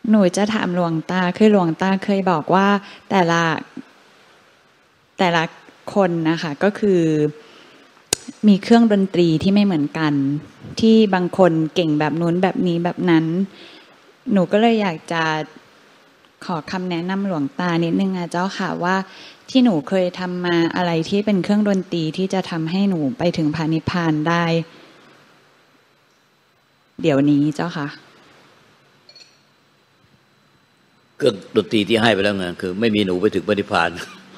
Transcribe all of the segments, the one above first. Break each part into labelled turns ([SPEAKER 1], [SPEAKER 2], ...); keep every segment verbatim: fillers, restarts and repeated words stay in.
[SPEAKER 1] หนูจะถามหลวงตาคือหลวงตาเคยบอกว่าแต่ละแต่ละคนนะคะก็คือมีเครื่องดนตรีที่ไม่เหมือนกันที่บางคนเก่งแบบนู้นแบบนี้แบบนั้นหนูก็เลยอยากจะขอคำแนะนำหลวงตานิดนึงอะเจ้าค่ะว่าที่หนูเคยทำมาอะไรที่เป็นเครื่องดนตรีที่จะทำให้หนูไปถึงพระนิพพานได้เดี๋ยวนี้เจ้าค่ะ
[SPEAKER 2] เครื่องดนตรีที่ให้ไปแล้วไงคือไม่มีหนูไปถึงพระนิพพาน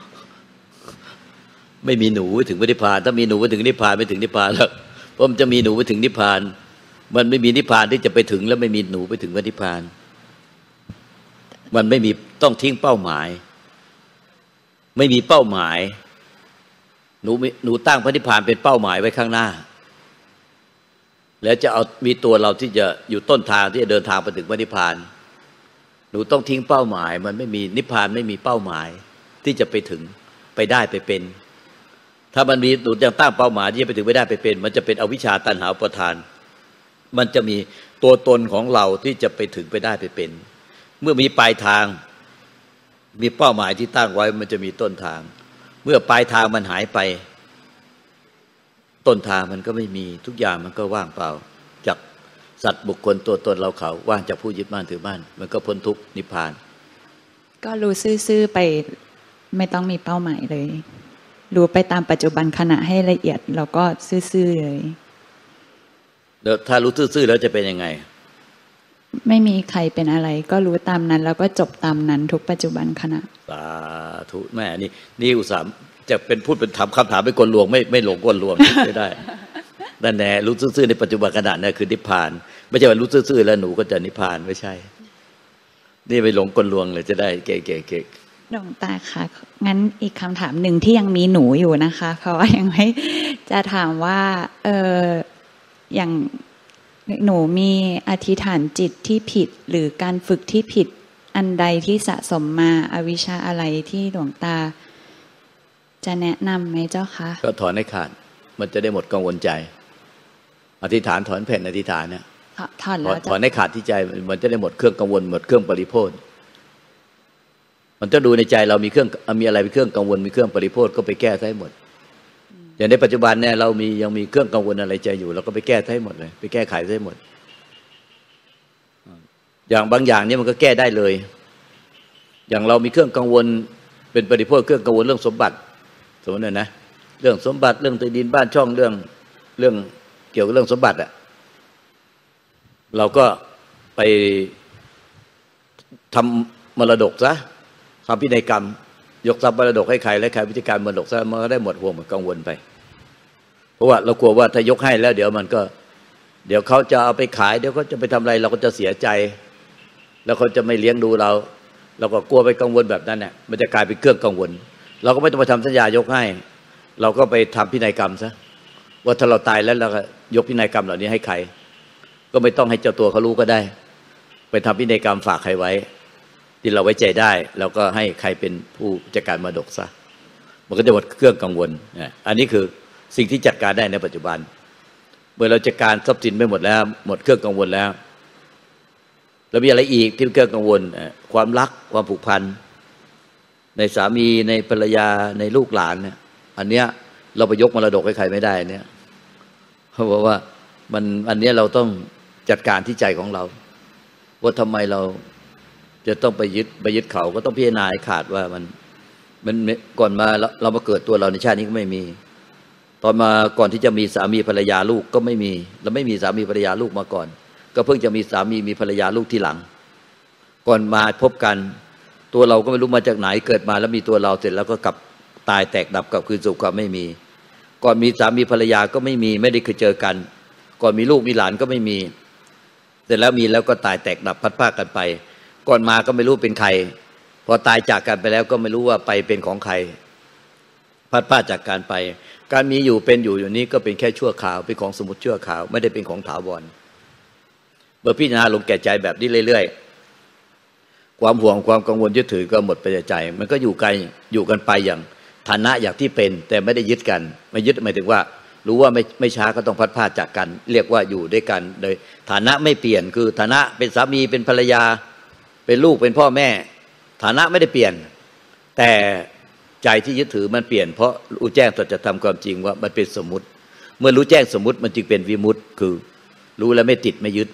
[SPEAKER 2] ไม่มีหนูไปถึงพระนิพพานถ้ามีหนูไปถึงนิพพานไม่ถึงนิพพานแล้วเพราะมันจะมีหนูไปถึงนิพพานมันไม่มีนิพพานที่จะไปถึงแล้วไม่มีหนูไปถึงพระนิพพานมันไม่มีต้องทิ้งเป้าหมายไม่มีเป้าหมายหนูหนูตั้งพระนิพพานเป็นเป้าหมายไว้ข้างหน้าแล้วจะเอามีตัวเราที่จะอยู่ต้นทางที่จะเดินทางไปถึงพระนิพพานหนูต้องทิ้งเป้าหมายมันไม่มีนิพพานไม่มีเป้าหมายที่จะไปถึงไปได้ไปเป็นถ้ามันมีหนูยังตั้งเป้าหมายที่จะไปถึงไม่ได้ไปเป็นมันจะเป็นอวิชชาตัณหาอุปาทานมันจะมีตัวตนของเราที่จะไปถึงไปได้ไปเป็นเมื่อมีปลายทางมีเป้าหมายที่ตั้งไว้มันจะมีต้นทางเมื่อปลายทางมันหายไปต้นทางมันก็ไม่มีทุกอย่างมันก็ว่างเปล่าจากสัตว์บุคคลตัวตนเราเขาว่างจากผู้ยึดมั่นถือมั่นมันก็พ้นทุกข์นิพพาน
[SPEAKER 1] ก็รู้ซื่อๆไปไม่ต้องมีเป้าหมายเลยรู้ไปตามปัจจุบันขณะให้ละเอียดแล้วก็ซื่อๆเลย
[SPEAKER 2] แล้วถ้ารู้ซื่อๆแล้วจะเป็นยังไง
[SPEAKER 1] ไม่มีใครเป็นอะไรก็รู้ตามนั้นแล้วก็จบตามนั้นทุกปัจจุบันขณะ
[SPEAKER 2] สาธุแม่นี่นี่อุตส่าห์จะเป็นพูดเป็นถามคำถามไปกลลวงไม่ไม่หลงกลลวงไม่ได้นั่นแน่รู้ซื่อๆในปัจจุบันขณะนี่คือนิพพานไม่ใช่ว่ารู้ซื่อๆแล้วหนูก็จะนิพพานไม่ใช่นี่ไปหลงกลลวงเลยจะได้เก๋ๆ
[SPEAKER 1] หลวงตาค่ะงั้นอีกคำถามหนึ่งที่ยังมีหนูอยู่นะคะเพราะว่ายังไม่จะถามว่าเอออย่างหนูมีอธิษฐานจิตที่ผิดหรือการฝึกที่ผิดอันใดที่สะสมมาอวิชชาอะไรที่หลวงตาจะแนะนำไหมเจ้าคะ
[SPEAKER 2] ก็ถอนให้ขาดมันจะได้หมดกังวลใจอธิษฐานถอนแผ่นอธิษฐานเนี่ย
[SPEAKER 1] ถอนแล้ว
[SPEAKER 2] ถอนให้ขาดที่ใจมันจะได้หมดเครื่องกังวลหมดเครื่องปริโภทมันจะดูในใจเรามีเครื่องมีอะไรเป็นเครื่องกังวลมีเครื่องปริโภทก็ไปแก้ให้หมดอย่างในปัจจุบันเนี่ยเรามียังมีเครื่องกังวลอะไรใจอยู่เราก็ไปแก้ให้หมดเลยไปแก้ไขให้หมดอย่างบางอย่างเนี่ยมันก็แก้ได้เลยอย่างเรามีเครื่องกังวลเป็นปริโภทเครื่องกังวลเรื่องสมบัติสมมตินะเรื่องสมบัติเรื่องที่ดินบ้านช่องเรื่องเรื่องเกี่ยวกับเรื่องสมบัติอ่ะเราก็ไปทำมรดกซะทำพินัยกรรมยกทรัพย์มรดกให้ใครและใครพิธีการมรดกซะมันก็ได้หมดห่วงหมดกังวลไปเพราะว่าเรากลัวว่าถ้ายกให้แล้วเดี๋ยวมันก็เดี๋ยวเขาจะเอาไปขายเดี๋ยวเขาจะไปทำอะไรเราก็จะเสียใจแล้วเขาจะไม่เลี้ยงดูเราเราก็กลัวไปกังวลแบบนั้นเนี่ยมันจะกลายเป็นเครื่องกังวลเราก็ไม่ต้องไปทำสัญญายกให้เราก็ไปทำพินัยกรรมซะว่าถ้าเราตายแล้วเราก็ยกพินัยกรรมเหล่านี้ให้ใครก็ไม่ต้องให้เจ้าตัวเขารู้ก็ได้ไปทำพินัยกรรมฝากใครไว้ที่เราไว้ใจได้แล้วก็ให้ใครเป็นผู้จัดการมรดกซะมันก็จะหมดเครื่องกังวลอันนี้คือสิ่งที่จัดการได้ในปัจจุบันเมื่อเราจัดการทรัพย์สินไปหมดแล้วหมดเครื่องกังวลแล้วแล้วมีอะไรอีกที่เป็นเครื่องกังวลความรักความผูกพันในสามีในภรรยาในลูกหลานเนี่ยอันเนี้ยเราไปยกมรดกให้ใครไม่ได้เนี่ยเพราะว่ามันอันเนี้ยเราต้องจัดการที่ใจของเราว่าทำไมเราจะต้องไปยึดไปยึดเขาก็ต้องพิจารณาให้ขาดว่ามันมันก่อนมาเรามาเกิดตัวเราในชาตินี้ก็ไม่มีตอนมาก่อนที่จะมีสามีภรรยาลูกก็ไม่มีเราไม่มีสามีภรรยาลูกมาก่อนก็เพิ่งจะมีสามีมีภรรยาลูกทีหลังก่อนมาพบกันตัวเราก็ไม่รู้มาจากไหนเกิดมาแล้วมีตัวเราเสร็จแล้วก็กลับตายแตกดับกลับคืนสู่ความไม่มีก่อนมีสามีภรรยาก็ไม่มีไม่ได้เคยเจอกันก่อนมีลูกมีหลานก็ไม่มีเสร็จแล้วมีแล้วก็ตายแตกดับพัดพรากกันไปก่อนมาก็ไม่รู้เป็นใครพอตายจากกันไปแล้วก็ไม่รู้ว่าไปเป็นของใครพัดพรากจากการไปการมีอยู่เป็นอยู่อยู่นี้ก็เป็นแค่ชั่วคราวเป็นของสมมุติชั่วคราวไม่ได้เป็นของถาวรเมื่อพิจารณาลงแก่ใจแบบนี้เรื่อยๆความห่วงความกังวลยึดถือก็หมดไปจากใจมันก็อยู่กันอยู่กันไปอย่างฐานะอย่างที่เป็นแต่ไม่ได้ยึดกันไม่ยึดหมายถึงว่ารู้ว่าไม่ไม่ช้าก็ต้องพัดพรากจากกันเรียกว่าอยู่ด้วยกันโดยฐานะไม่เปลี่ยนคือฐานะเป็นสามีเป็นภรรยาเป็นลูกเป็นพ่อแม่ฐานะไม่ได้เปลี่ยนแต่ใจที่ยึดถือมันเปลี่ยนเพราะรู้แจ้งสัจธรรมความจริงว่ามันเป็นสมมุติเมื่อรู้แจ้งสมมุติมันจึงเป็นวิมุตติคือรู้แล้วไม่ติดไม่ยึด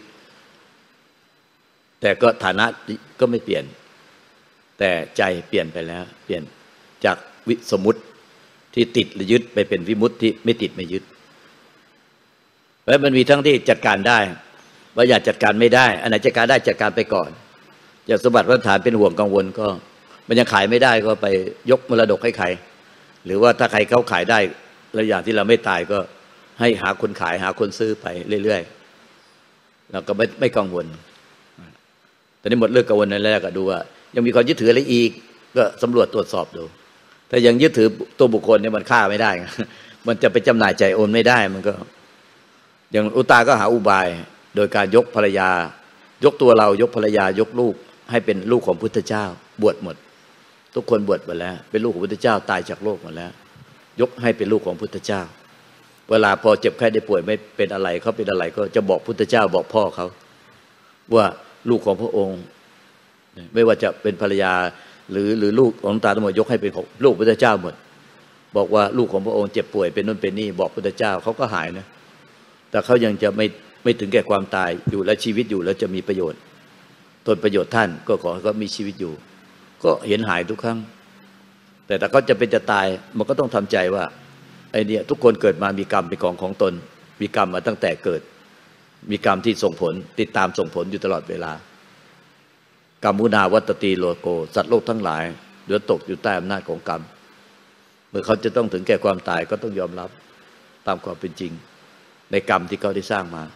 [SPEAKER 2] แต่ก็ฐานะก็ไม่เปลี่ยนแต่ใจเปลี่ยนไปแล้วเปลี่ยนจากวิสมมุติที่ติดหรือยึดไปเป็นวิมุตติที่ไม่ติดไม่ยึดแล้วมันมีทั้งที่จัดการได้ว่าอยากจัดการไม่ได้อันไหนจัดการได้จัดการไปก่อนอย่างสมบัติพื้นฐานเป็นห่วงกังวลก็มันยังขายไม่ได้ก็ไปยกมรดกให้ใครหรือว่าถ้าใครเขาขายได้แล้วอย่างที่เราไม่ตายก็ให้หาคนขายหาคนซื้อไปเรื่อยๆเราก็ไม่ไม่กังวลตอนนี้หมดเรื่องกังวลในแรกก็ดูว่ายังมีความยึดถืออะไรอีกก็สำรวจตรวจสอบดูถ้ายังยึดถือตัวบุคคลเนี่ยมันฆ่าไม่ได้มันจะไปจำหน่ายใจโอนไม่ได้มันก็อย่างอุตาก็หาอุบายโดยการยกภรรยายกตัวเรายกภรรยายกลูกให้เป็นลูกของพุทธเจ้าบวชหมดทุกคนบวชหมดแล้วเป็นลูกของพุทธเจ้าตายจากโลกหมดแล้วยกให้เป็นลูกของพุทธเจ้าเวลาพอเจ็บไข้ได้ป่วยไม่เป็นอะไรเขาเป็นอะไรก็จะบอกพุทธเจ้าบอกพ่อเขาว่าลูกของพระองค์ไม่ว่าจะเป็นภรรยาหรือหรือลูกของตาทั้งหมดยกให้เป็นของลูกพุทธเจ้าหมดบอกว่าลูกของพระองค์เจ็บป่วยเป็นนู่นเป็นนี่บอกพุทธเจ้าเขาก็หายนะแต่เขายังจะไม่ไม่ถึงแก่ความตายอยู่และชีวิตอยู่แล้วจะมีประโยชน์ตนประโยชน์ท่านก็ขอให้เขามีชีวิตอยู่ก็เห็นหายทุกครั้งแต่ถ้าเขาจะเป็นจะตายมันก็ต้องทำใจว่าไอ้นี่ทุกคนเกิดมามีกรรมเป็นของของตนมีกรรมมาตั้งแต่เกิดมีกรรมที่ส่งผลติดตามส่งผลอยู่ตลอดเวลากรรมุนาวัตติโลโกสัตว์โลกทั้งหลายเดือดตกอยู่ใต้อำนาจของกรรมเมื่อเขาจะต้องถึงแก่ความตายก็ต้องยอมรับตามความเป็นจริงในกรรมที่เขาได้สร้างมา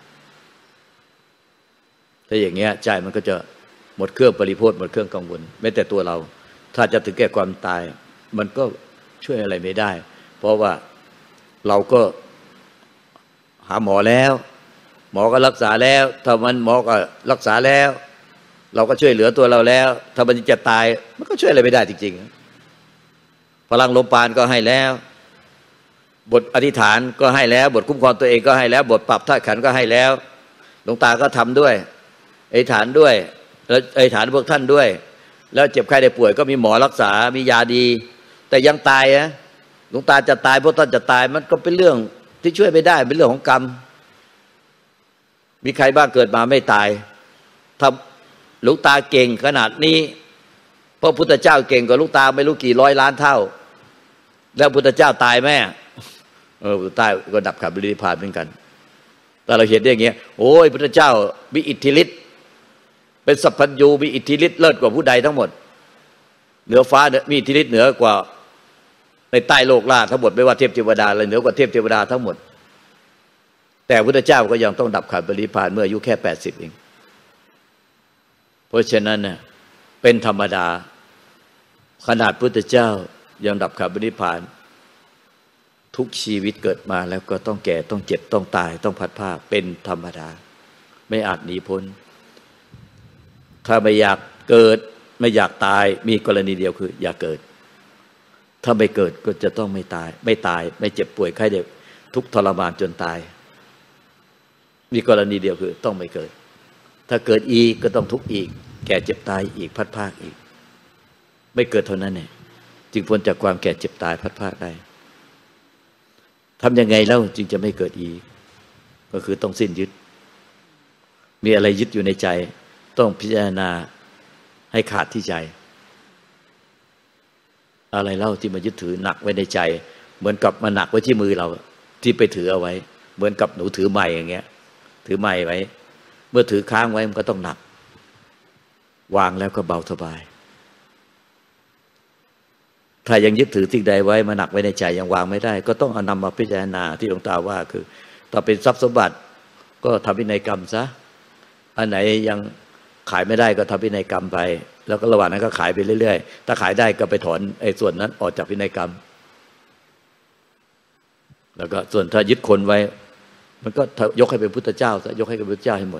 [SPEAKER 2] ถ้าอย่างเงี้ยใจมันก็จะหมดเครื่องปริโภทหมดเครื่องกังวลแม้แต่ตัวเราถ้าจะถึงแก่ความตายมันก็ช่วยอะไรไม่ได้เพราะว่าเราก็หาหมอแล้วหมอก็รักษาแล้วถ้ามันหมอก็รักษาแล้วเราก็ช่วยเหลือตัวเราแล้วถ้ามันจะตายมันก็ช่วยอะไรไม่ได้จริงๆพลังลมปราณก็ให้แล้วบทอธิษฐานก็ให้แล้วบทคุ้มครองตัวเองก็ให้แล้วบทปรับธาตุขันธ์ก็ให้แล้วหลวงตาก็ทำด้วยอธิษฐานด้วยแล้วอธิษฐานพวกท่านด้วยแล้วเจ็บไข้ได้ป่วยก็มีหมอรักษามียาดีแต่ยังตายนะหลวงตาจะตายพวกท่านจะตายมันก็เป็นเรื่องที่ช่วยไม่ได้เป็นเรื่องของกรรมมีใครบ้างเกิดมาไม่ตายถ้าหลวงตาเก่งขนาดนี้พระพุทธเจ้าเก่งกว่าหลวงตาไม่รู้กี่ร้อยล้านเท่าแล้วพุทธเจ้าตายไหมเออตายก็ดับขันธ์บรินิพพานเหมือนกันแต่เราเห็นได้อย่างเงี้ยโอ้ยพุทธเจ้ามีอิทธิฤทธิ์เป็นสัพพัญญูมีอิทธิฤทธิ์เลิศกว่าผู้ใดทั้งหมดเหนือฟ้ามีอิทธิฤทธิ์เหนือกว่าในใต้โลกล่าทั้งหมดไม่ว่าเทพเทวดาอะไรเหนือกว่าเทพเทวดาทั้งหมดแต่พุทธเจ้าก็ยังต้องดับขันธ์บรินิพพานเมื่ออายุแค่แปดสิบเองเพราะฉะนั้นเนี่ยเป็นธรรมดาขนาดพุทธเจ้ายังดับขันธ์บรินิพพานทุกชีวิตเกิดมาแล้วก็ต้องแก่ต้องเจ็บต้องตายต้องพัดผ้าเป็นธรรมดาไม่อาจหนีพ้นถ้าไม่อยากเกิดไม่อยากตายมีกรณีเดียวคืออย่าเกิดถ้าไม่เกิดก็จะต้องไม่ตายไม่ตายไม่เจ็บป่วยไข้เจ็บทุกทรมานจนตายมีกรณีเดียวคือต้องไม่เกิดถ้าเกิดอีกก็ต้องทุกข์อีกแก่เจ็บตายอีกพัดภาคอีกไม่เกิดเท่านั้นเนี่ยจึงพ้นจากความแก่เจ็บตายพัดภาคได้ทำยังไงแล้วจึงจะไม่เกิดอีกก็คือต้องสิ้นยึดมีอะไรยึดอยู่ในใจต้องพิจารณาให้ขาดที่ใจอะไรเล่าที่มายึดถือหนักไว้ในใจเหมือนกับมาหนักไว้ที่มือเราที่ไปถือเอาไว้เหมือนกับหนูถือไม้อย่างเงี้ยถือไม้ไว้เมื่อถือค้างไว้มันก็ต้องหนักวางแล้วก็เบาสบายถ้ายังยึดถือสิ่งใดไว้มาหนักไว้ในใจยังวางไม่ได้ก็ต้องเอานำมาพิจารณาที่หลวงตาว่าคือถ้าเป็นทรัพย์สมบัติก็ทำพินัยกรรมซะอันไหนยังขายไม่ได้ก็ทำพินัยกรรมไปแล้วก็ระหว่างนั้นก็ขายไปเรื่อยๆถ้าขายได้ก็ไปถอนไอ้ส่วนนั้นออกจากพินัยกรรมแล้วก็ส่วนถ้ายึดคนไว้มันก็ยกให้เป็นพุทธเจ้าซะยกให้เป็นพุทธเจ้าให้หมด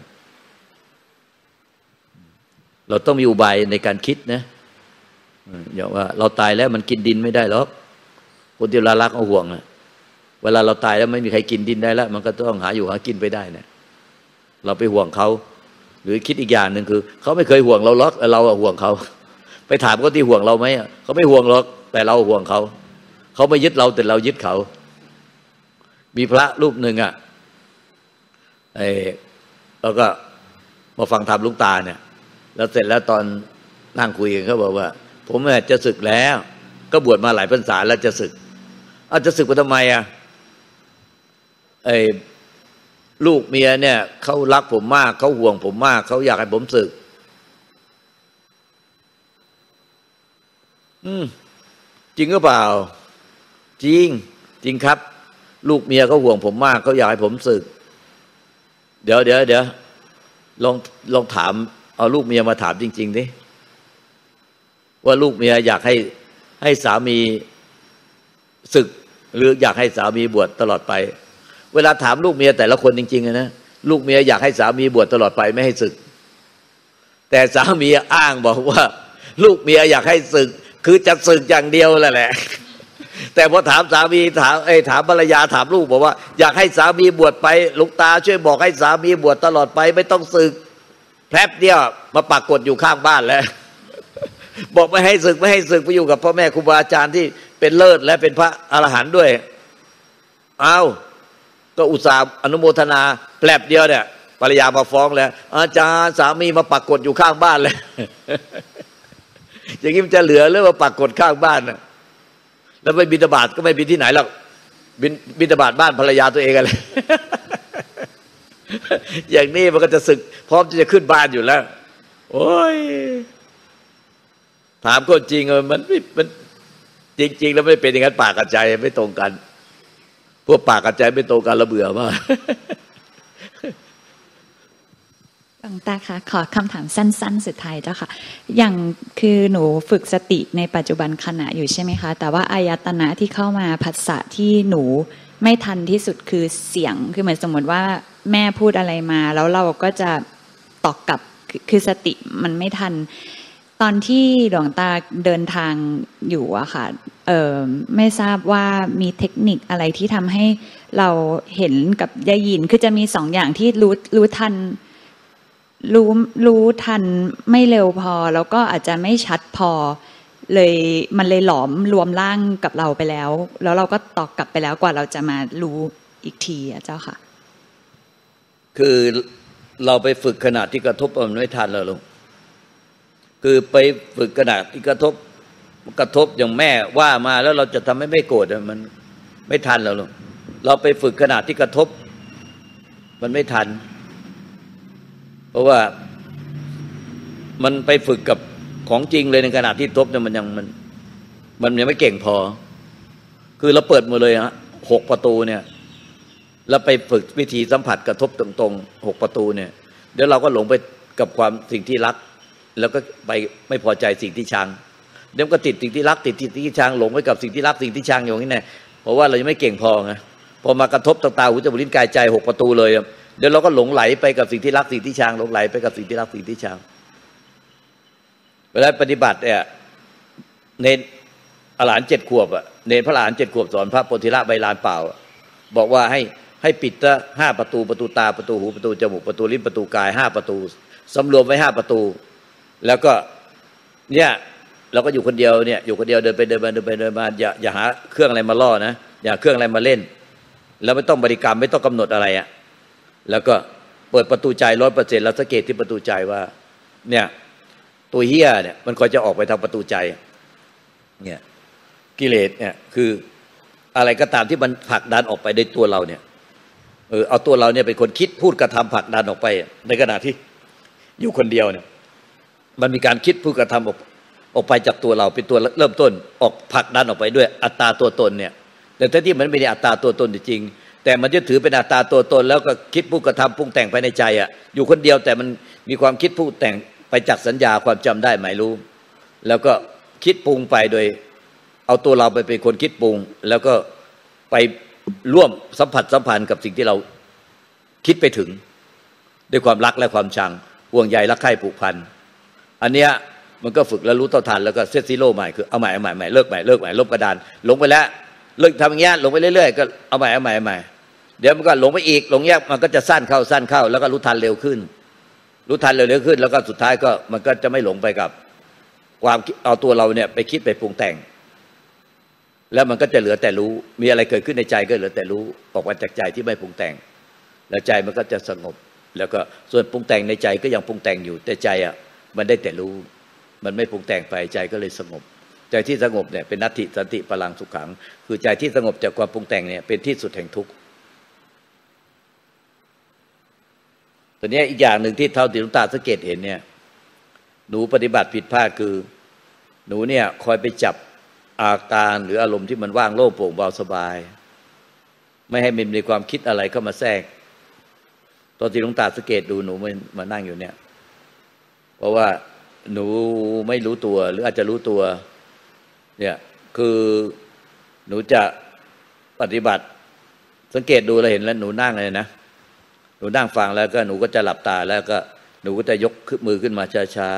[SPEAKER 2] เราต้องมีอุบายในการคิดนะอย่างว่าเราตายแล้วมันกินดินไม่ได้หรอกคนที่เรารักเอาห่วงอะเวลาเราตายแล้วไม่มีใครกินดินได้แล้วมันก็ต้องหาอยู่หากินไปได้เนี่ยเราไปห่วงเขาหรือคิดอีกอย่างหนึ่งคือเขาไม่เคยห่วงเราหรอกเราห่วงเขาไปถามเขาที่ห่วงเราไหมเขาไม่ห่วงหรอกแต่เราห่วงเขาเขาไม่ยึดเราแต่เรายึดเขามีพระรูปหนึ่งอ่ะไอ้แล้วก็มาฟังธรรมหลวงตาเนี่ยแล้วเสร็จแล้วตอนนั่งคุยกันเขาบอกว่าผมเนี่ยจะศึกแล้วก็บวชมาหลายพรรษาแล้วจะศึกเอาจะศึกไปทำไมอ่ะไอ้ลูกเมียเนี่ยเขารักผมมากเขาห่วงผมมากเขาอยากให้ผมศึกอืมจริงหรือเปล่าจริงจริงครับลูกเมียเขาห่วงผมมากเขาอยากให้ผมศึกเดี๋ยวเดี๋ยวเดี๋ยวลองลองถามเอาลูกเมียมาถามจริงๆดิว่าลูกเมียอยากให้ให้สามีศึกหรืออยากให้สามีบวชตลอดไปเวลาถามลูกเมียแต่ละคนจริงๆนะลูกเมียอยากให้สามีบวชตลอดไปไม่ให้ศึกแต่สามีอ้างบอกว่าลูกเมียอยากให้ศึกคือจะศึกอย่างเดียวแหละแหละแต่พอถามสามีถามไอ้ถามภรรยาถามลูกบอกว่าอยากให้สามีบวชไปหลวงตาช่วยบอกให้สามีบวชตลอดไปไม่ต้องศึกแป๊บเดียวมาปรากฏอยู่ข้างบ้านแล้วบอกไม่ให้ศึกไม่ให้ศึกไปอยู่กับพ่อแม่ครูบาอาจารย์ที่เป็นเลิศและเป็นพระอรหันต์ด้วยเอาก็อุตส่าห์อนุโมทนาแป๊บเดียวเนี่ยภรรยามาฟ้องแล้วอาจารย์สามีมาปรากฏอยู่ข้างบ้านเลยอย่างนี้มันจะเหลือหรือว่าปรากฏข้างบ้านนะแล้วไปบิณฑบาตก็ไม่บินที่ไหนหรอกบินบิณฑบาตบ้านภรรยาตัวเองอะไร อย่างนี้มันก็จะศึกพร้อมที่จะขึ้นบ้านอยู่แล้วโอ้ยถามคนจริงเออมันไม่มันจริงๆแล้วไม่เป็นอย่างนั้นปากกับใจไม่ตรงกันพวกปากกับใจไม่ตรงกันแล้วเบื่อมาก
[SPEAKER 1] หลวงตาคะขอคำถามสั้นๆสุดท้ายเจ้าค่ะอย่างคือหนูฝึกสติในปัจจุบันขณะอยู่ใช่ไหมคะแต่ว่าอายตนะที่เข้ามาผัสสะที่หนูไม่ทันที่สุดคือเสียงคือเหมือนสมมติว่าแม่พูดอะไรมาแล้วเราก็จะตอบกลับคือสติมันไม่ทันตอนที่หลวงตาเดินทางอยู่อะค่ะเออไม่ทราบว่ามีเทคนิคอะไรที่ทำให้เราเห็นกับได้ยินคือจะมีสองอย่างที่รู้รู้ทันรู้รู้ทันไม่เร็วพอแล้วก็อาจจะไม่ชัดพอเลยมันเลยหลอมรวมร่างกับเราไปแล้วแล้วเราก็ตอบกลับไปแล้วกว่าเราจะมารู้อีกทีอะเจ้าค่ะ
[SPEAKER 2] คือเราไปฝึกขณะที่กระทบมันไม่ทันแล้วลูกคือไปฝึกขณะที่กระทบกระทบอย่างแม่ว่ามาแล้วเราจะทำให้ไม่โกรธมันไม่ทันแล้วลูกเราไปฝึกขณะที่กระทบมันไม่ทันเพราะว่ามันไปฝึกกับของจริงเลยในขณะที่ทบเนี่ยมันยังมันมันยังไม่เก่งพอคือเราเปิดมาเลยฮะหกประตูเนี่ยแล้วไปฝึกวิธีสัมผัสกระทบตรงๆหกประตูเนี่ยเดี๋ยวเราก็หลงไปกับความสิ่งที่รักแล้วก็ไปไม่พอใจสิ่งที่ชังเดี๋ยวก็ติดสิ่งที่รักติดสิ่งที่ชังหลงไปกับสิ่งที่รักสิ่งที่ชังอย่างนี้แน่เพราะว่าเรายังไม่เก่งพอไงพอมากระทบตาหูจมูกลิ้นกายใจหกประตูเลยเดี๋ยวเราก็หลงไหลไปกับสิ่งที่รักสิ่งที่ชังหลงไหลไปกับสิ่งที่รักสิ่งที่ชังเวลาปฏิบัติเนี่ยเนรอรหันต์เจ็ดขวบอ่ะเนรพระอรหันต์เจ็ดขวบสอนพระโพธิละใบลานเปล่าบอกว่าให้ให้ปิดละห้าประตูประตูตาประตูหูประตูจมูกประตูลิ้นประตูกายห้าประตูสำรวมไว้ห้าประตูแล้วก็เนี่ยเราก็อยู่คนเดียวเนี่ยอยู่คนเดียวเดินไปเดินมาเดินไปเดินมาอย่าอย่าหาเครื่องอะไรมาล่อนะอย่าเครื่องอะไรมาเล่นแล้วไม่ต้องบริกรรมไม่ต้องกำหนดอะไรอ่ะแล้วก็เปิดประตูใจร้อยเปอร์เซ็นต์แล้วสังเกตที่ประตูใจว่าเนี่ยตัวเหี้ยเนี่ยมันคอยจะออกไปทางประตูใจเนี่ยกิเลสเนี่ยคืออะไรก็ตามที่มันผลักดันออกไปในตัวเราเนี่ยเออเอาตัวเราเนี่ยเป็นคนคิดพูดกระทำผลักดันออกไปในขณะที่อยู่คนเดียวเนี่ยมันมีการคิดพูดกระทำออกออกไปจากตัวเราเป็นตัวเริ่มต้นออกผลักดันออกไปด้วยอัตตาตัวตนเนี่ยแต่แท้ที่มันไม่ได้อัตตาตัวตนจริงแต่มันจะถือเป็นอัตตาตัวตนแล้วก็คิดพูดกระทำปรุงแต่งภายในใจอ่ะอยู่คนเดียวแต่มันมีความคิดพูดแต่งไปจากสัญญาความจำได้หมายรู้แล้วก็คิดปรุงไปโดยเอาตัวเราไปเป็นคนคิดปรุงแล้วก็ไปร่วมสัมผัสสัมพันธ์กับสิ่งที่เราคิดไปถึงด้วยความรักและความชังห่วงใยรักใคร่ผูกพันอันเนี้ยมันก็ฝึกแล้วรู้เท่าทันแล้วก็เซตซีโร่ใหม่คือเอาใหม่เอาใหม่ใหม่เลิกใหม่เลิกใหม่ลบกระดานหลงไปแล้วเลิกทำอย่างเงี้ยหลงไปเรื่อยๆก็เอาใหม่เอาใหม่เอาใหม่เดี๋ยวมันก็หลงไปอีกหลงแยกมันก็จะสั้นเข้าสั้นเข้าแล้วก็รู้ทันเร็วขึ้นรู้ทันเร็วๆขึ้นแล้วก็สุดท้ายก็มันก็จะไม่หลงไปกับความเอาตัวเราเนี่ยไปคิดไปปรุงแต่งแล้วมันก็จะเหลือแต่รู้มีอะไรเกิดขึ้นในใจก็เหลือแต่รู้ออกมาจากใจที่ไม่ปรุงแต่งแล้วใจมันก็จะสงบแล้วก็ส่วนปรุงแต่งในใจก็ยังปรุงแต่งอยู่แต่ใจอ่ะมันได้แต่รู้มันไม่ปรุงแต่งไปใจก็เลยสงบใจที่สงบเนี่ยเป็นนัตถิสันติพลังสุขขังคือใจที่สงบจากความปรุงแต่งเนี่ยเป็นที่สุดแห่งทุกข์ตัวนี้อีกอย่างหนึ่งที่เท่าที่หลวงตาสังเกตเห็นเนี่ยหนูปฏิบัติผิดพลาดคือหนูเนี่ยคอยไปจับอาการหรืออารมณ์ที่มันว่างโล่งโปร่งเบาสบายไม่ให้มันมีความคิดอะไรเข้ามาแทรกตอนที่หลวงตาสังเกตดูหนูมันมานั่งอยู่เนี่ยเพราะว่าหนูไม่รู้ตัวหรืออาจจะรู้ตัวเนี่ยคือหนูจะปฏิบัติสังเกตดูแล้วเห็นแล้วหนูนั่งเลยนะหนูนั่งฟังแล้วก็หนูก็จะหลับตาแล้วก็หนูก็จะยกมือขึ้นมาช้า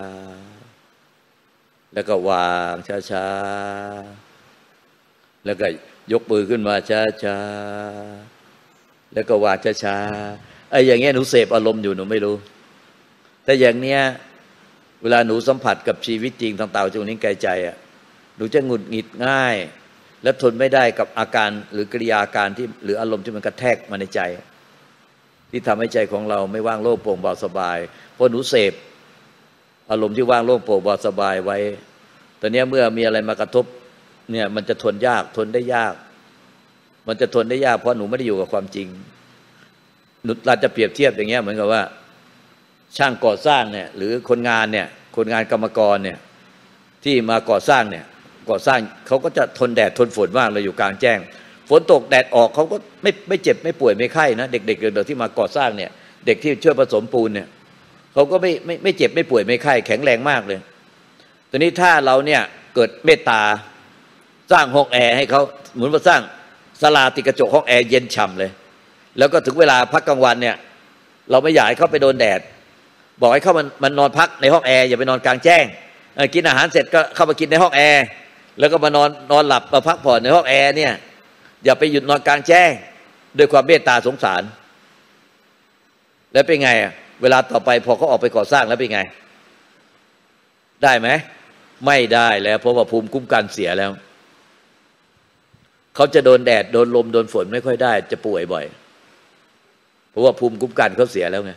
[SPEAKER 2] ๆแล้วก็วางช้าๆแล้วก็ยกมือขึ้นมาช้าๆแล้วก็วางช้าๆไอ้อย่างเงี้ยหนูเสพอารมณ์อยู่หนูไม่รู้แต่อย่างเนี้ยเวลาหนูสัมผัสกับชีวิตจริงทางเต่าจงนิ้งไกลใจอ่ะหนูจะหงุดหงิดง่ายและทนไม่ได้กับอาการหรือกริยาการที่หรืออารมณ์ที่มันกระแทกมาในใจที่ทำให้ใจของเราไม่ว่างโล่งโปร่งเบาสบายเพราะหนูเสพอารมณ์ที่ว่างโล่งโปร่งเบาสบายไว้ตอนนี้เมื่อมีอะไรมากระทบเนี่ยมันจะทนยากทนได้ยากมันจะทนได้ยากเพราะหนูไม่ได้อยู่กับความจริงหนูเราจะเปรียบเทียบอย่างเงี้ยเหมือนกับว่าช่างก่อสร้างเนี่ยหรือคนงานเนี่ยคนงานกรรมกรเนี่ยที่มาก่อสร้างเนี่ยก่อสร้างเขาก็จะทนแดดทนฝนมากเลยอยู่กลางแจ้งฝนตกแดดออกเขาก็ไม่ไม่เจ็บไม่ป่วยไม่ไข้นะเด็กๆเด็กๆที่มาก่อสร้างเนี่ยเด็กที่ช่วยผสมปูนเนี่ยเขาก็ไม่ไม่ไม่เจ็บไม่ป่วยไม่ไข้แข็งแรงมากเลยตอนนี้ถ้าเราเนี่ยเกิดเมตตาสร้างห้องแอร์ให้เขาเหมือนว่าสร้างศาลาติดกระจกห้องแอร์เย็นฉ่ำเลยแล้วก็ถึงเวลาพักกลางวันเนี่ยเราไม่อยากให้เขาไปโดนแดดบอกให้เขามันมันนอนพักในห้องแอร์อย่าไปนอนกลางแจ้งกินอาหารเสร็จก็เข้ามากินในห้องแอร์แล้วก็มานอนนอนหลับมาพักผ่อนในห้องแอร์เนี่ยอย่าไปหยุดนอนกลางแจ้งด้วยความเมตตาสงสารแล้วเป็นไงอ่ะเวลาต่อไปพอเขาออกไปก่อสร้างแล้วเป็นไงได้ไหมไม่ได้แล้วเพราะว่าภูมิคุ้มกันเสียแล้วเขาจะโดนแดดโดนลมโดนฝนไม่ค่อยได้จะป่วยบ่อยเพราะว่าภูมิคุ้มกันเขาเสียแล้วไง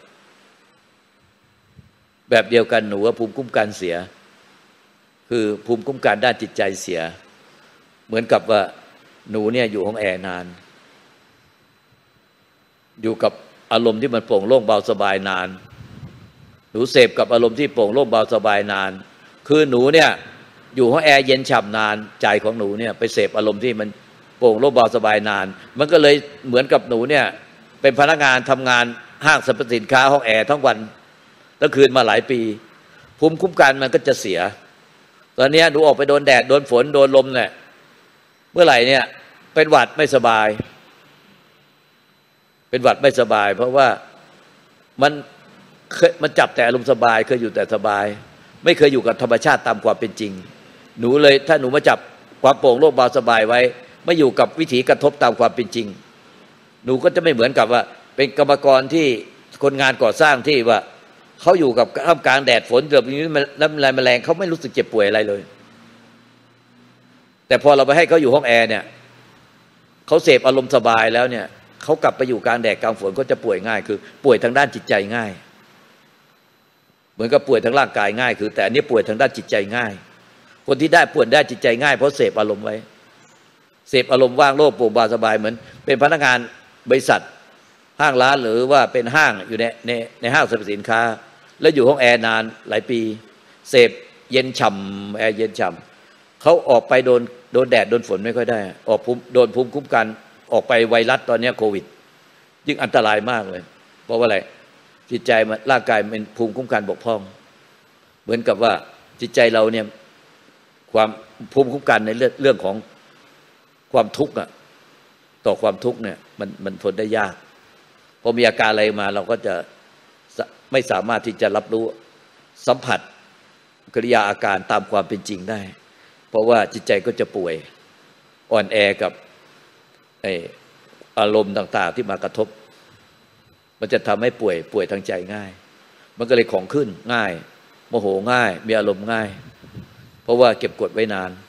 [SPEAKER 2] แบบเดียวกันหนูว่าภูมิคุ้มกันเสียคือภูมิคุ้มกันด้านจิตใจเสียเหมือนกับว่าหนูเนี่ยอยู่ห้องแอร์นานอยู่กับอารมณ์ที่มันโปร่งโล่งเบาสบายนานหนูเสพกับอารมณ์ที่โปร่งโล่งเบาสบายนานคือหนูเนี่ยอยู่ห้องแอร์เย็นฉ่ำนานใจของหนูเนี่ยไปเสพอารมณ์ที่มันโปร่งโล่งเบาสบายนานมันก็เลยเหมือนกับหนูเนี่ยเป็นพนักงานทำงานห้างสรรพสินค้าห้องแอร์ทั้งวันทั้งคืนมาหลายปีภูมิคุ้มกันมันก็จะเสียตอนนี้หนูออกไปโดนแดดโดนฝนโดนลมเนี่ยเมื่อไหร่เนี่ยเป็นหวัดไม่สบายเป็นหวัดไม่สบายเพราะว่ามันเคยมันจับแต่อารมณ์สบายเคยอยู่แต่สบายไม่เคยอยู่กับธรรมชาติตามความเป็นจริงหนูเลยถ้าหนูมาจับความโปร่งโล่งเบาสบายไว้ไม่อยู่กับวิถีกระทบตามความเป็นจริงหนูก็จะไม่เหมือนกับว่าเป็นกรรมกรที่คนงานก่อสร้างที่ว่าเขาอยู่กับท่ามกลางแดดฝนแบบนี้น้ำลายแมลงเขาไม่รู้สึกเจ็บป่วยอะไรเลยแต่พอเราไปให้เขาอยู่ห้องแอร์เนี่ยเขาเสพอารมณ์สบายแล้วเนี่ยเขากลับไปอยู่กลางแดดกลางฝนก็จะป่วยง่ายคือป่วยทางด้านจิตใจง่ายเหมือนกับป่วยทางร่างกายง่ายคือแต่อันนี้ป่วยทางด้านจิตใจง่ายคนที่ได้ป่วยได้จิตใจง่ายเพราะเสพอารมณ์ไว้เสพอารมณ์ว่างโล่งโปร่งเบาสบายเหมือนเป็นพนักงานบริษัทห้างร้านหรือว่าเป็นห้างอยู่ในในในห้างสรรพสินค้าแล้วอยู่ห้องแอร์นานหลายปีเสพเย็นฉ่ำแอร์เย็นฉ่ำเขาออกไปโดนโดนแดดโดนฝนไม่ค่อยได้ออกภูมิโดนภูมิคุ้มกันออกไปไวรัสตอนนี้โควิดยิ่งอันตรายมากเลยเพราะว่าอะไรจิตใจมันร่างกายเป็นภูมิคุ้มกันบกพร่องเหมือนกับว่าจิตใจเราเนี่ยความภูมิคุ้มกันในเรื่องเรื่องของความทุกข์อะต่อความทุกข์เนี่ยมันมันทนได้ยากพอมีอาการอะไรมาเราก็จะไม่สามารถที่จะรับรู้สัมผัสกริยาอาการตามความเป็นจริงได้เพราะว่าจิตใจก็จะป่วยอ่อนแอกับไอ้อารมณ์ต่างๆที่มากระทบมันจะทำให้ป่วยป่วยทางใจง่ายมันก็เลยของขึ้นง่ายโมโหง่ายมีอารมณ์ง่ายเพราะว่าเก็บกดไว้นาน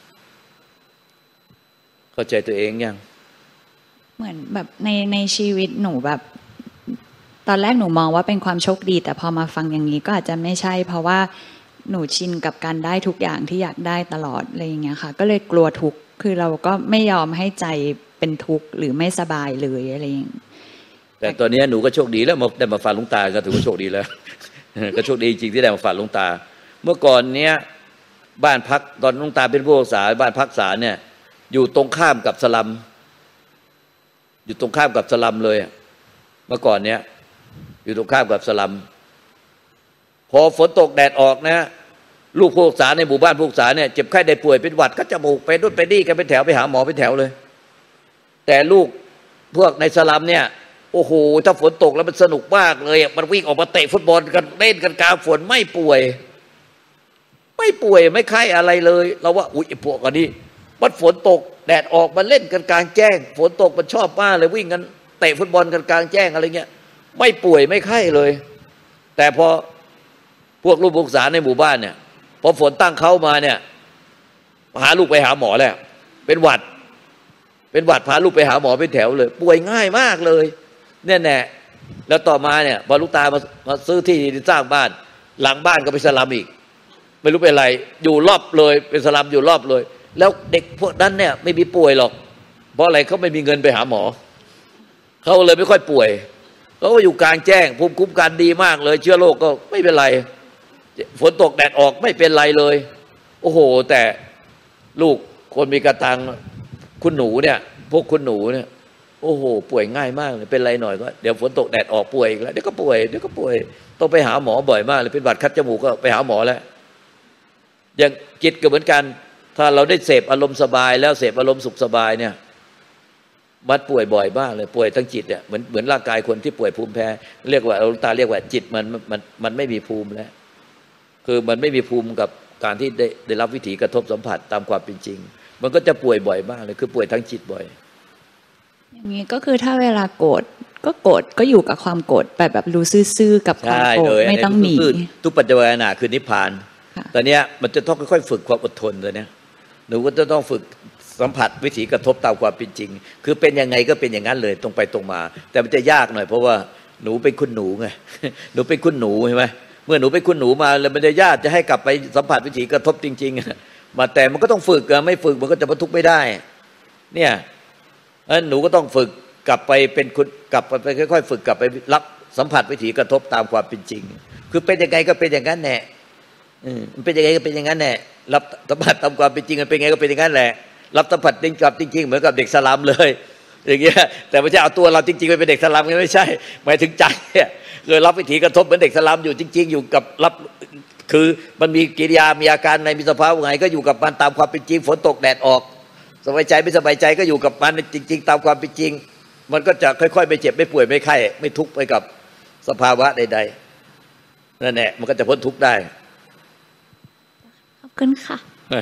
[SPEAKER 2] เข้าใจตัวเองยัง
[SPEAKER 1] เหมือนแบบในในชีวิตหนูแบบตอนแรกหนูมองว่าเป็นความโชคดีแต่พอมาฟังอย่างนี้ก็อาจจะไม่ใช่เพราะว่าหนูชินกับการได้ทุกอย่างที่อยากได้ตลอดอะไรอย่างเงี้ยค่ะก็เลยกลัวทุกข์คือเราก็ไม่ยอมให้ใจเป็นทุกข์หรือไม่สบายเลยอะไรอย่างเงี้ย
[SPEAKER 2] แต่ตอนนี้หนูก็โชคดีแล้วมาได้มาฟังหลวงตาก็ถือว่าโชคดีแล้ว ก็โชคดีจริงที่ได้มาฟังหลวงตาเมื่อก่อนเนี้ยบ้านพักตอนหลวงตาเป็นผู้รักษาบ้านพักษาเนี่ยอยู่ตรงข้ามกับสลัมอยู่ตรงข้ามกับสลัมเลยเมื่อก่อนเนี้ยอยู่ตรงข้ามกับสลัมพอฝนตกแดดออกนะลูกผู้รักษาในหมู่บ้านผู้รักษาเนี่ยเจ็บไข้ได้ป่วยเป็นหวัดก็จมูกไปนู่นไปนี่กันเป็นแถวไปหาหมอเป็นแถวเลยแต่ลูกพวกในสลัมเนี่ยโอ้โหถ้าฝนตกแล้วมันสนุกมากเลยมันวิ่งออกมาเตะฟุตบอลกันเล่นกันกลางฝนไม่ป่วยไม่ป่วยไม่ไข้อะไรเลยเราว่าอุ้ยพวกอันนี้มันฝนตกแดดออกมาเล่นกันกลางแจ้งฝนตกมันชอบมากเลยวิ่งกันเตะฟุตบอลกันกลางแจ้งอะไรเงี้ยไม่ป่วยไม่ไข้เลยแต่พอพวกลูกผู้รักษาในหมู่บ้านเนี่ยพอฝนตั้งเขามาเนี่ยพาลูกไปหาหมอแล้วเป็นหวัดเป็นหวัดพาลูกไปหาหมอเป็นแถวเลยป่วยง่ายมากเลยเนี่ยแน่แล้วต่อมาเนี่ยพอลูกตามามาซื้อที่สร้างบ้านหลังบ้านก็ไปสลัมอีกไม่รู้เป็นอะไรอยู่รอบเลยเป็นสลัมอยู่รอบเลยแล้วเด็กพวกนั้นเนี่ยไม่มีป่วยหรอกเพราะอะไรเขาไม่มีเงินไปหาหมอเขาเลยไม่ค่อยป่วยเขาก็อยู่กลางแจ้งภูมิคุ้มกันดีมากเลยเชื้อโรคก็ไม่เป็นไรฝนตกแดดออกไม่เป็นไรเลยโอ้โหแต่ลูกคนมีกระตังคุณหนูเนี่ยพวกคุณหนูเนี่ยโอ้โหป่วยง่ายมากเลยเป็นไรหน่อยก็เดี๋ยวฝนตกแดดออกป่วยอีกแล้วเดี๋ยวก็ป่วยเดี๋ยวก็ป่วยต้องไปหาหมอบ่อยมากเลยเป็นหวัดคัดจมูกก็ไปหาหมอแล้วอย่างจิตก็เหมือนกันถ้าเราได้เสพอารมณ์สบายแล้วเสพอารมณ์สุขสบายเนี่ยมันป่วยบ่อยมากเลยป่วยทั้งจิตเนี่ยเหมือนเหมือนร่างกายคนที่ป่วยภูมิแพ้เรียกว่าหลวงตาเรียกว่าจิตมันมันมันไม่มีภูมิแล้วคือมันไม่มีภูมิกับการที่ได้ได้รับวิถีกระทบสัมผัสตามความเป็นจริงมันก็จะป่วยบ่อยมากเลยคือป่วยทั้งจิตบ่อย
[SPEAKER 1] อย่างนี้ก็คือถ้าเวลาโกรธก็โกรธก็อยู่กับความโกรธแบบแบบรู้ซื่อๆกับความโกรธไม่ต้องหนี
[SPEAKER 2] ทุกปัจจุบันคือนิพพานตอนนี้มันจะต้องค่อยๆฝึกความอดทนเลยเนี่ยหนูก็จะต้องฝึกสัมผัสวิถีกระทบตามความเป็นจริงคือเป็นยังไงก็เป็นอย่างนั้นเลยตรงไปตรงมาแต่มันจะยากหน่อยเพราะว่าหนูเป็นคุณหนูไงหนูเป็นคุณหนูใช่ไหมเมื่อหนูเป็นคุณหนูมาแล้วมันจะยากจะให้กลับไปสัมผัสวิถีกระทบจริงๆมาแต่มันก็ต้องฝึกไม่ฝึกมันก็จะบรรทุกไม่ได้เนี่ยหนูก็ต้องฝึกกลับไปเป็นคุณกลับไปค่อยๆฝึกกลับไปรับสัมผัสวิถีกระทบตามความเป็นจริงคือเป็นยังไงก็เป็นอย่างนั้นแน่มันเป็นยังไงก็เป็นอย่างนั้นแน่รับสัมผัสตามความเป็นจริงมันเป็นยังไงก็เป็นอย่างนั้นแหละรับสัมผัสจริงกับจริงๆเหมือนกับเด็กสลัมเลยอย่างเงี้ยแต่ไม่ใช่เอาตัวเราจริงๆไปเป็นเด็กสลัมไม่ใช่หมายถึงใจเนี่ยเคยรับวิถีกระทบเหมือนเด็กสลัมอยู่จริงๆอยู่กับรับคือมันมีกิริยามีอาการในมีสภาพไงก็อยู่กับมันตามความเป็นจริงฝนตกแดดออกสบายใจไม่สบายใจก็อยู่กับมันจริงๆตามความเป็นจริงมันก็จะค่อยๆไม่เจ็บไม่ป่วยไม่ไข้ไม่ทุกข์ไปกับสภาวะใดๆนั่นแหละมันก็จะพ้นทุกข์ได้
[SPEAKER 1] ขอบคุณค่ะ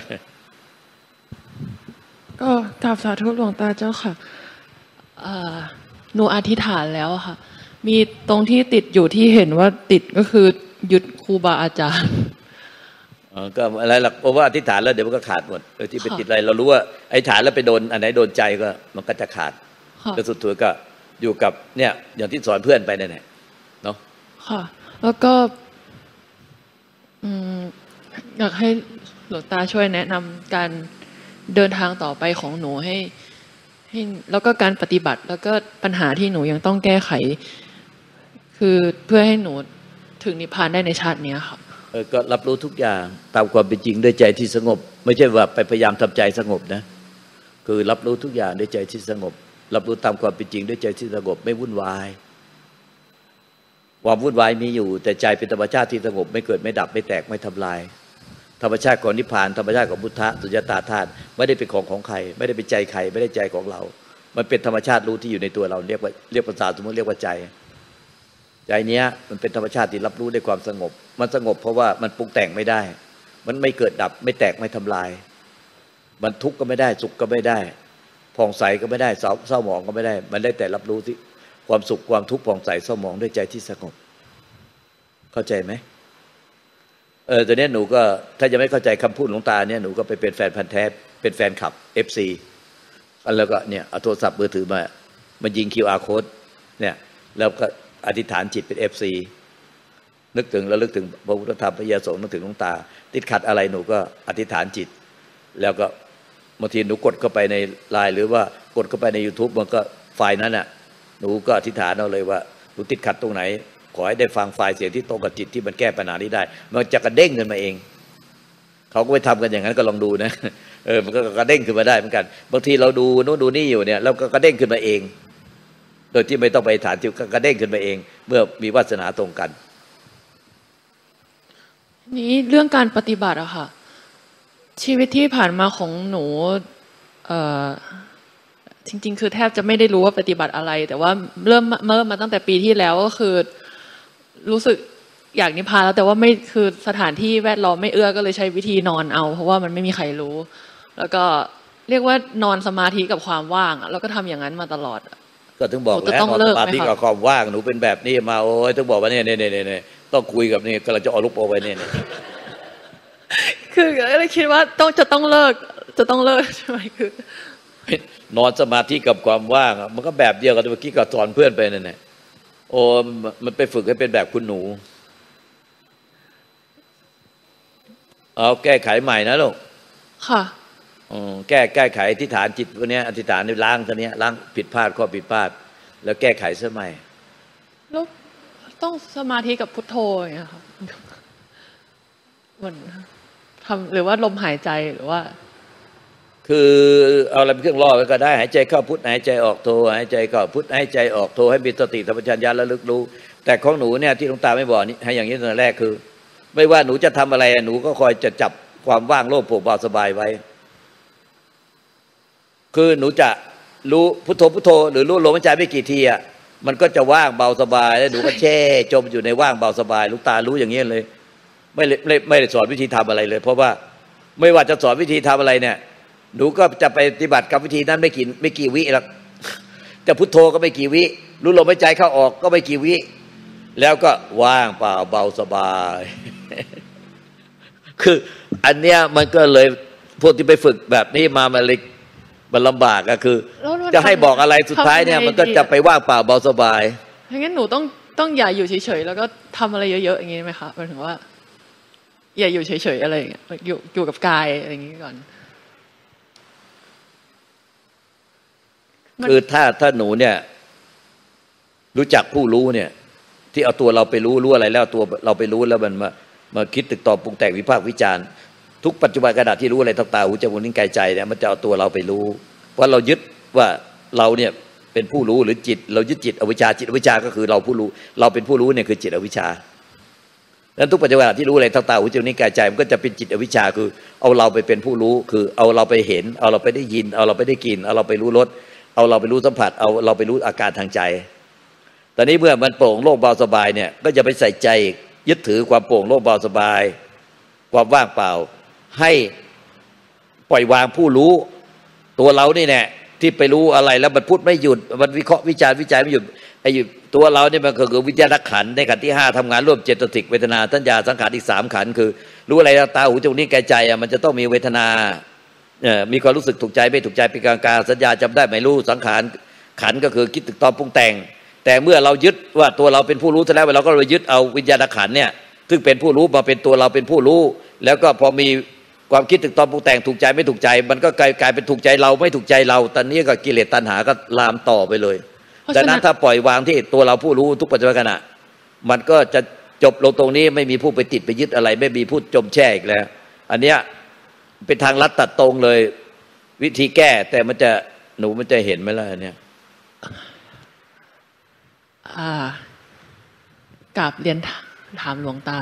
[SPEAKER 3] ก็กราบสาธุหลวงตาเจ้าค่ะหนูอธิษฐานแล้วค่ะมีตรงที่ติดอยู่ที่เห็นว่าติดก็คือหยุดครูบาอาจารย์
[SPEAKER 2] ก็อะไรหลักเพราะว่าอธิษฐานแล้วเดี๋ยวมันก็ขาดหมดที่ไปติดอะไรเรารู้ว่าอธิษฐานแล้วไปโดนอันไหนโดนใจก็มันก็จะขาดก็สุดท้ายก็อยู่กับเนี่ยอย่างที่สอนเพื่อนไปนั่นแหละเนาะ
[SPEAKER 3] ค่ะแล้วก็อยากให้หลวงตาช่วยแนะนำการเดินทางต่อไปของหนูให้ให้แล้วก็การปฏิบัติแล้วก็ปัญหาที่หนูยังต้องแก้ไขคือเพื่อให้หนูถึงนิพพานได้ในชาตินี้ค่ะ
[SPEAKER 2] เออก็รับรู้ทุกอย่างตามความเป็นจริงด้วยใจที่สงบไม่ใช่ว่าไปพยายามทำใจสงบนะคือรับรู้ทุกอย่างด้วยใจที่สงบรับรู้ตามความเป็นจริงด้วยใจที่สงบไม่วุ่นวายความวุ่นวายมีอยู่แต่ใจเป็นธรรมชาติที่สงบไม่เกิดไม่ดับไม่แตกไม่ทำลายธรรมชาติของนิพพานธรรมชาติของพุทธะสุญญตาธาตุไม่ได้เป็นของของใครไม่ได้เป็นใจใครไม่ได้ใจของเรามันเป็นธรรมชาติรู้ที่อยู่ในตัวเราเรียกว่าเรียกภาษาสมมติเรียกว่าใจใจเนี้ยมันเป็นธรรมชาติที่รับรู้ด้วยความสงบมันสงบเพราะว่ามันปรุงแต่งไม่ได้มันไม่เกิดดับไม่แตกไม่ทำลายมันทุกข์ก็ไม่ได้สุขก็ไม่ได้ผ่องใสก็ไม่ได้เศร้าเศร้าหมองก็ไม่ได้มันได้แต่รับรู้ที่ความสุขความทุกข์ผ่องใสเศร้าหมองด้วยใจที่สงบเข้าใจไหมเออตอนนี้หนูก็ถ้ายังไม่เข้าใจคำพูดหลวงตาเนี่ยหนูก็ไปเป็นแฟนพันธ์แท้เป็นแฟนคลับ เอฟ ซี แล้วก็เนี่ยเอาโทรศัพท์มือถือมามันยิง คิว อาร์ Code เนี่ยแล้วก็อธิษฐานจิตเป็น เอฟ ซี นึกถึงแล้วลึกถึงพระพุทธธรรมพระยาสงฆ์นึกถึงหลวงตาติดขัดอะไรหนูก็อธิษฐานจิตแล้วก็บางทีหนูกดเข้าไปในไลน์หรือว่ากดเข้าไปใน YouTube มันก็ไฟล์นั้นน่ะหนูก็อธิษฐานเอาเลยว่าหนูติดขัดตรงไหนขอให้ได้ฟังไฟล์เสียงที่ตรงกับจิตที่มันแก้ปัญหานี้ได้มันจะกระเด้งขึ้นมาเองเขาก็ไปทำกันอย่างนั้นก็ลองดูนะเออมันก็กระเด้งขึ้นมาได้เหมือนกันบางทีเราดูโน้นดูนี่อยู่เนี่ยเราก็กระเด้งขึ้นมาเองโดยที่ไม่ต้องไปฐานจิตก็กระเด้งขึ้นมาเองเมื่อมีวาสนาตรงกัน
[SPEAKER 3] นี้เรื่องการปฏิบัติอะค่ะชีวิตที่ผ่านมาของหนูเอ่อจริงๆคือแทบจะไม่ได้รู้ว่าปฏิบัติอะไรแต่ว่าเริ่มเริ่มมาตั้งแต่ปีที่แล้วก็คือรู้สึกอยากนิพพานแล้วแต่ว่าไม่คือสถานที่แวดล้อมไม่เอื้อก็เลยใช้วิธีนอนเอาเพราะว่ามันไม่มีใครรู้แล้วก็เรียกว่านอนสมาธิกับความว่างแล้วก็ทำอย่างนั้นมาตลอด
[SPEAKER 2] ก็ถึงบอกแล้วนอนสมาธิกับความว่างหนูเป็นแบบนี้มาโอ้ยถึงบอกว่าเนี่ยเนี่ยเนี่ยต้องคุยกับนี่กำลังจะเอาลูกโป่งไปเนี่ย
[SPEAKER 3] คือเลยคิดว่าต้องจะต้องเลิกจะต้องเลิกใช่ไหมคื
[SPEAKER 2] อนอนสมาธิกับความว่างมันก็แบบเดียวกับเมื่อกี้ก็สอนเพื่อนไปนั่นแหละโอ้มันไปฝึกให้เป็นแบบคุณหนูเอาแก้ไขใหม่นะลูก
[SPEAKER 3] ค่ะ
[SPEAKER 2] อ๋อแก้แก้ไขอธิษฐานจิตวันนี้อธิษฐานในล้างตัวนี้ล้างผิดพลาดข้อผิดพลาดแล้วแก้ไขซะใหม่
[SPEAKER 3] แล้วต้องสมาธิกับพุทโธอย่างเงี้ยครับมันทำหรือว่าลมหายใจหรือว่า
[SPEAKER 2] คือเอาอะไรเป็นเครื่องล่อก็ได้หายใจเข้าพุทหายใจออกโทหายใจเข้าพุทหายใจออกโทให้มีสติสัมปชัญญะระลึกรู้แต่ของหนูเนี่ยที่หลวงตาไม่บอกนี่ให้อย่างนี้ตั้งแต่แรกคือไม่ว่าหนูจะทำอะไรหนูก็คอยจะจับความว่างโล่งโปร่งเบาสบายไว้คือหนูจะรู้พุทโธพุทโธหรือรู้ลมหายใจไม่กี่ทีอ่ะมันก็จะว่างเบาสบายแล้วหนูก็แช่จมอยู่ในว่างเบาสบายหลวงตารู้อย่างนี้เลยไม่ไม่ไม่ได้สอนวิธีทำอะไรเลยเพราะว่าไม่ว่าจะสอนวิธีทำอะไรเนี่ยหนูก็จะไปปฏิบัติกับวิธีนั้นไม่กี่ไม่กี่วิหรอกจะพุทโธก็ไม่กี่วิรู้ลมหายใจเข้าออกก็ไม่กี่วิแล้วก็ว่างเปล่าเบาสบายคืออันเนี้ยมันก็เลยพวกที่ไปฝึกแบบนี้มามันเลยมันลำบากก็คือจะให้บอกอะไรสุดท้ายเนี่ยมันก็จะไปว่างเปล่าเบาสบาย
[SPEAKER 3] งั้นหนูต้องต้องอย่าอยู่เฉยๆแล้วก็ทำอะไรเยอะๆอย่างนี้ไหมคะหมายถึงว่าอย่าอยู่เฉยๆอะไรอย่างเงี้ยอยู่อยู่กับกายอะไรอย่างนี้ก่อน
[SPEAKER 2] คือถ้าถ้าหนูเนี่ยรู้จักผู้รู้เนี่ยที่เอาตัวเราไปรู้รู้อะไรแล้วตัวเราไปรู้แล้วมันมามาคิดตึกตอบปรุงแต่งวิพากษ์วิจารณ์ทุกปัจจุบันขณะที่รู้อะไรทางตาหูจมูกลิ้นกายใจเนี่ยมันจะเอาตัวเราไปรู้เพราะเรายึดว่าเราเนี่ยเป็นผู้รู้หรือจิตเรายึดจิตอวิชชาจิตอวิชชาก็คือเราผู้รู้เราเป็นผู้รู้เนี่ยคือจิตอวิชชาแล้วทุกปัจจุบันที่รู้อะไรทางตาหูจมูกลิ้นกายใจมันก็จะเป็นจิตอวิชชาคือเอาเราไปเป็นผู้รู้คือเอาเราไปเห็นเอาเราไปได้ยินเอาเราไปได้กลิ่นเอาเราไปรู้รสเอาเราไปรู้สัมผัสเอาเราไปรู้อาการทางใจตอนนี้เมื่อมันโปร่งโล่งเบาสบายเนี่ยก็จะไปใส่ใจยึดถือความโปร่งโล่งเบาสบายความว่างเปล่าให้ปล่อยวางผู้รู้ตัวเรานี่แน่ที่ไปรู้อะไรแล้วมันพูดไม่หยุดมันวิเคราะห์วิจารณ์วิจัยไม่หยุดไอ้ตัวเราเนี่ยมันก็คือวิญญาณขันธ์ในขันธ์ที่ห้าทำงานร่วมเจตสิกเวทนาสัญญาสังขารอีกสามขันธ์คือรู้อะไรตาหูจมูกลิ้นกายใจอ่ะมันจะต้องมีเวทนามีความรู้สึกถูกใจไม่ถูกใจเป็นกลางๆสัญญาจำได้ไม่รู้สังขารขันธ์ก็คือคิดตึกตอบปรุงแต่งแต่เมื่อเรายึดว่าตัวเราเป็นผู้รู้ซะแล้วเราก็เลยยึดเอาวิญญาณขันธ์เนี่ยซึ่งเป็นผู้รู้มาเป็นตัวเราเป็นผู้รู้แล้วก็พอมีความคิดตึกตอบปรุงแต่งถูกใจไม่ถูกใจมันก็กลายกลายเป็นถูกใจเราไม่ถูกใจเราตอนนี้ก็กิเลสตัณหาก็ลามต่อไปเลยดังนั้นถ้าปล่อยวางที่ตัวเราผู้รู้ทุกปัจจุบันขณะมันก็จะจบลงตรงนี้ไม่มีผู้ไปติดไปยึดอะไรไม่มีผู้จมแช่อีกแล้วอันเนี้ยเป็นทางลัดตัดตรงเลยวิธีแก้แต่มันจะหนูมันจะเห็นไหมล่ะเนี่ย
[SPEAKER 3] อ่ากราบเรียนถามหลวงตา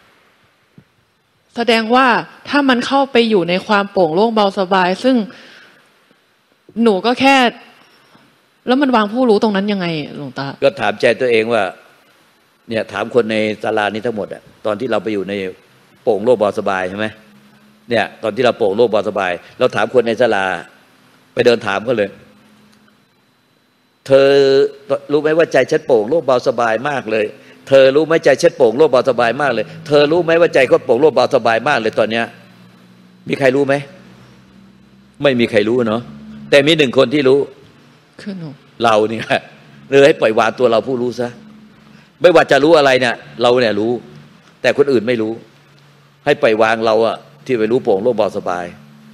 [SPEAKER 3] แสดงว่าถ้ามันเข้าไปอยู่ในความโปร่งโล่งเบาสบายซึ่งหนูก็แค่แล้วมันวางผู้รู้ตรงนั้นยังไงหลวงตา
[SPEAKER 2] ก็ถามใจตัวเองว่าเนี่ยถามคนในศาลานี้ทั้งหมดอะตอนที่เราไปอยู่ในโปร่งโล่งเบาสบายใช่ไหมเนี่ยตอนที่เราโปร่งโล่งเบาสบายเราถามคนในศาลาไปเดินถามเขาเลยเธอรู้ไหมว่าใจฉันโปร่งโล่งเบาสบายมากเลยเธอรู้ไหมใจฉันโปร่งโล่งเบาสบายมากเลยเธอรู้ไหมว่าใจเขาโปร่งโล่งเบาสบายมากเลยตอนเนี้ยมีใครรู้ไหมไม่มีใครรู้เนาะแต่มีหนึ่งคนที่รู้
[SPEAKER 3] คือหนู
[SPEAKER 2] เราเนี่ยเลยให้ปล่อยวางตัวเราผู้รู้ซะไม่ว่าจะรู้อะไรเนี่ยเราเนี่ยรู้แต่คนอื่นไม่รู้ให้ปล่อยวางเราอะที่ไปรู้โปร่งโล่งเบาสบาย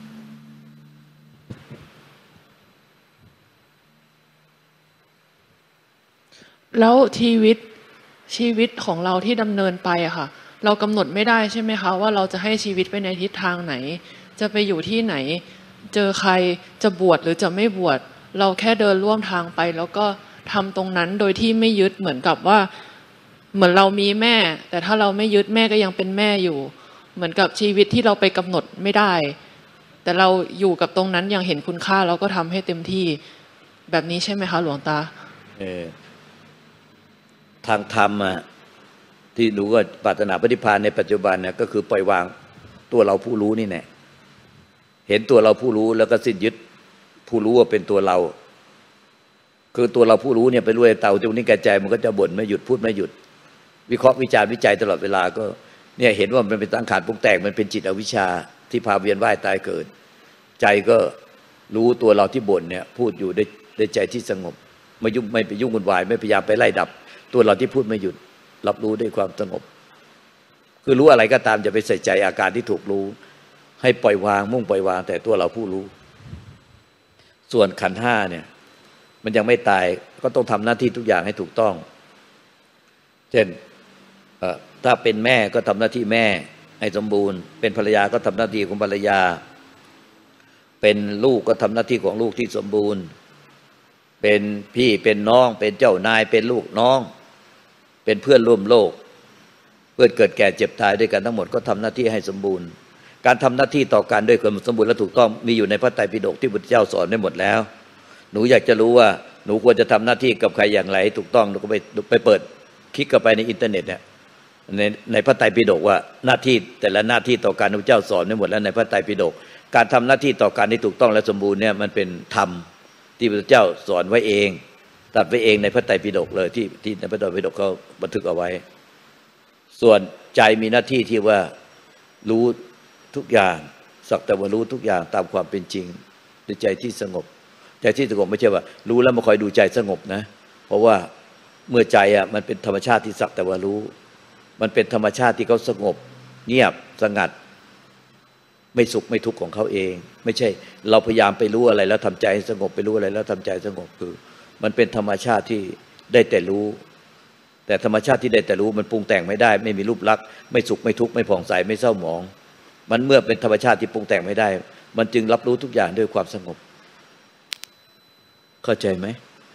[SPEAKER 3] แล้วชีวิตชีวิตของเราที่ดำเนินไปอะค่ะเรากำหนดไม่ได้ใช่ไหมคะว่าเราจะให้ชีวิตไปในทิศทางไหนจะไปอยู่ที่ไหนเจอใครจะบวชหรือจะไม่บวชเราแค่เดินร่วมทางไปแล้วก็ทำตรงนั้นโดยที่ไม่ยึดเหมือนกับว่าเหมือนเรามีแม่แต่ถ้าเราไม่ยึดแม่ก็ยังเป็นแม่อยู่เหมือนกับชีวิตที่เราไปกำหนดไม่ได้แต่เราอยู่กับตรงนั้นอย่างเห็นคุณค่าเราก็ทำให้เต็มที่แบบนี้ใช่ไหมคะหลวงตา
[SPEAKER 2] เออทางธรรมอะที่หนูก็ปรารถนาปฏิภาณในปัจจุบันเนี่ยก็คือปล่อยวางตัวเราผู้รู้นี่แน่เห็นตัวเราผู้รู้แล้วก็สิ้นยึดผู้รู้ว่าเป็นตัวเราคือตัวเราผู้รู้เนี่ยไปรู้ไอ้เต่าตรงนี้แก่ใจมันก็จะบ่นไม่หยุดพูดไม่หยุดวิเคราะห์วิจารณ์วิจัยตลอดเวลาก็เนี่ยเห็นว่ามันเป็นสังขารปรุงแต่งมันเป็นจิตอวิชชาที่พาเวียนว่ายตายเกิดใจก็รู้ตัวเราที่บ่นเนี่ยพูดอยู่ในในใจที่สงบไม่ยุ่งไม่ไปยุ่งวุ่นวายไม่พยายามไปไล่ดับตัวเราที่พูดไม่หยุดรับรู้ด้วยความสงบคือรู้อะไรก็ตามอย่าไปใส่ใจอาการที่ถูกรู้ให้ปล่อยวางมุ่งปล่อยวางแต่ตัวเราผู้รู้ส่วนขันธ์ห้าเนี่ยมันยังไม่ตายก็ต้องทำหน้าที่ทุกอย่างให้ถูกต้องเช่นถ้าเป็นแม่ก็ทำหน้าที่แม่ให้สมบูรณ์เป็นภรรยาก็ทำหน้าที่ของภรรยาเป็นลูกก็ทำหน้าที่ของลูกที่สมบูรณ์เป็นพี่เป็นน้องเป็นเจ้านายเป็นลูกน้องเป็นเพื่อนร่วมโลกเพื่อนเกิดแก่เจ็บตายด้วยกันทั้งหมดก็ทำหน้าที่ให้สมบูรณ์การทำหน้าที่ต่อกันด้วยความสมบูรณ์และถูกต้องมีอยู่ในพระไตรปิฎกที่พุทธเจ้าสอนไว้หมดแล้วหนูอยากจะรู้ว่าหนูควรจะทำหน้าที่กับใครอย่างไรถูกต้องหนูก็ไปไปเปิดคลิกเข้าไปในอินเทอร์เน็ตเนี่ยในในพระไตรปิฎกว่าหน้าที่แต่ละหน้าที่ต่อการพระเจ้าสอนไว้หมดแล้วในพระไตรปิฎกการทำหน้าที่ต่อการที่ถูกต้องและสมบูรณ์เนี่ยมันเป็นธรรมที่พระเจ้าสอนไว้เองตัดไว้เองในพระไตรปิฎกเลยที่ที่ในพระไตรปิฎกเขาบันทึกเอาไว้ส่วนใจมีหน้าที่ที่ว่ารู้ทุกอย่างสักแต่ว่ารู้ทุกอย่างตามความเป็นจริงด้วยใจที่สงบใจที่สงบไม่ใช่ว่ารู้แล้วมาคอยดูใจสงบนะเพราะว่าเมื่อใจอ่ะมันเป็นธรรมชาติที่สักแต่ว่ารู้มันเป็นธรรมชาติที่เขาสงบเงียบสงัดไม่สุขไม่ทุกข์ของเขาเองไม่ใช่เราพยายามไปรู้อะไรแล้วทำใจสงบไปรู้อะไรแล้วทำใจสงบคือมันเป็นธรรมชาติที่ได้แต่รู้แต่ธรรมชาติที่ได้แต่รู้มันปรุงแต่งไม่ได้ไม่มีรูปลักษณ์ไม่สุขไม่ทุกข์ไม่ผ่องใสไม่เศร้าหมองมันเมื่อเป็นธรรมชาติที่ปรุงแต่งไม่ได้มันจึงรับรู้ทุกอย่างด้วยความสงบเข้าใจไหม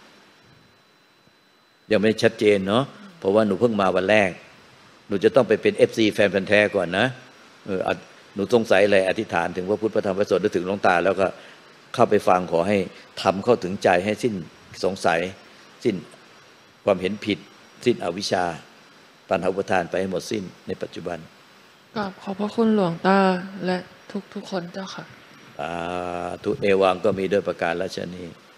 [SPEAKER 2] ยังไม่ชัดเจนเนาะเพราะว่าหนูเพิ่งมาวันแรกหนูจะต้องไปเป็น เอฟ ซี แฟนพันธุ์แท้ก่อนนะเออหนูสงสัยอะไรอธิษฐานถึงพระพุทธพระธรรมพระสงฆ์ถึงหลวงตาแล้วก็เข้าไปฟังขอให้ทำเข้าถึงใจให้สิ้นสงสัยสิ้นความเห็นผิดสิ้นอวิชชาตัณหาอุปาทานไปให้หมดสิ้นในปัจจุบัน
[SPEAKER 3] กราบขอบพระคุณหลวงตาและทุกทุกคนเจ้าค่ะ
[SPEAKER 2] อ่าทุเอวังก็มีด้วยประการราชนี